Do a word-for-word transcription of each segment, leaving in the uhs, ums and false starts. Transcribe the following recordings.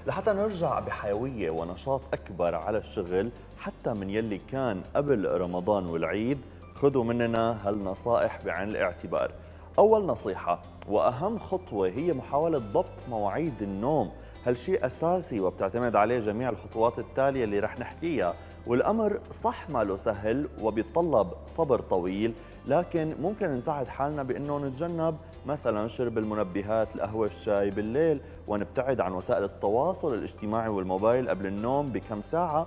لحتى نرجع بحيوية ونشاط أكبر على الشغل حتى من يلي كان قبل رمضان والعيد. خذوا مننا هالنصائح بعين الاعتبار. أول نصيحة وأهم خطوة هي محاولة ضبط مواعيد النوم. هالشيء أساسي وبتعتمد عليه جميع الخطوات التالية اللي رح نحكيها. والأمر صح ماله سهل وبيتطلب صبر طويل، لكن ممكن نساعد حالنا بأنه نتجنب مثلا شرب المنبهات، القهوة، الشاي بالليل، ونبتعد عن وسائل التواصل الاجتماعي والموبايل قبل النوم بكم ساعة،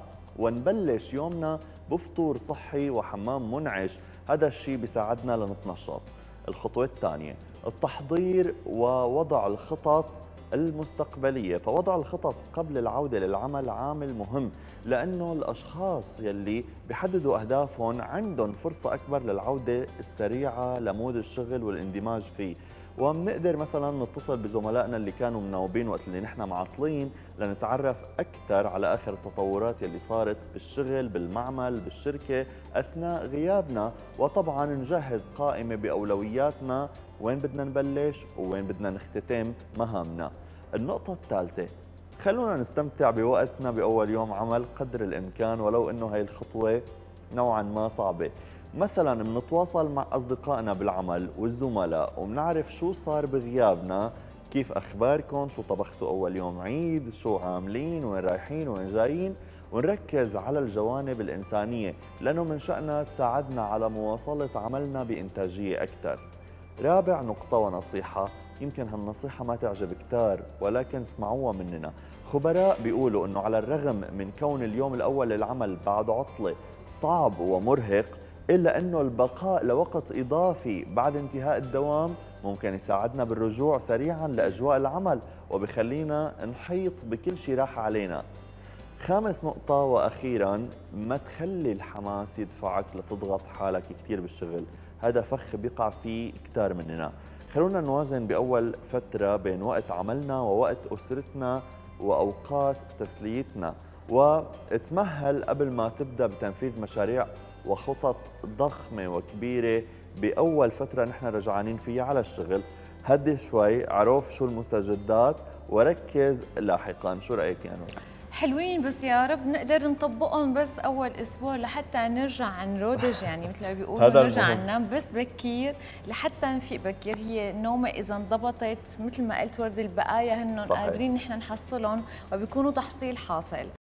ونبلش يومنا بفطور صحي وحمام منعش. هذا الشيء بيساعدنا لنتنشط. الخطوة الثانية التحضير ووضع الخطط المستقبلية. فوضع الخطط قبل العودة للعمل عامل مهم، لأنه الأشخاص يلي بيحددوا أهدافهم عندهم فرصة أكبر للعودة السريعة لمود الشغل والاندماج فيه. وبنقدر مثلا نتصل بزملائنا اللي كانوا مناوبين وقت اللي نحن معطلين لنتعرف أكثر على آخر التطورات يلي صارت بالشغل، بالمعمل، بالشركة أثناء غيابنا. وطبعا نجهز قائمة بأولوياتنا، وين بدنا نبلش ووين بدنا نختتم مهامنا. النقطة الثالثة خلونا نستمتع بوقتنا بأول يوم عمل قدر الإمكان، ولو إنه هاي الخطوة نوعا ما صعبة. مثلا بنتواصل مع أصدقائنا بالعمل والزملاء وبنعرف شو صار بغيابنا، كيف أخباركم، شو طبختوا أول يوم عيد، شو عاملين، وين رايحين وين جايين. ونركز على الجوانب الإنسانية لأنه من شأنها تساعدنا على مواصلة عملنا بإنتاجية أكثر. رابع نقطة ونصيحة، يمكن هالنصيحة ما تعجب كتار ولكن اسمعوها مننا. خبراء بيقولوا أنه على الرغم من كون اليوم الأول للعمل بعد عطلة صعب ومرهق، إلا أنه البقاء لوقت إضافي بعد انتهاء الدوام ممكن يساعدنا بالرجوع سريعا لأجواء العمل وبخلينا نحيط بكل شيء راح علينا. خامس نقطة وأخيراً، ما تخلي الحماس يدفعك لتضغط حالك كتير بالشغل. هذا فخ بيقع فيه كتار مننا. خلونا نوازن بأول فترة بين وقت عملنا ووقت أسرتنا وأوقات تسليتنا، وتمهل قبل ما تبدأ بتنفيذ مشاريع وخطط ضخمة وكبيرة بأول فترة نحن رجعانين فيها على الشغل. هدي شوي، عرف شو المستجدات وركز لاحقاً. شو رأيك يا نور؟ حلوين، بس يا رب نقدر نطبقهم بس اول اسبوع لحتى نرجع نرودج، يعني مثل ما بيقولوا هذا نرجع المهم. ننام بس بكير لحتى نفيق بكير. هي النومه اذا انضبطت مثل ما قلت وردي، البقايا هن صحيح. قادرين نحن نحصلهم وبيكونوا تحصيل حاصل.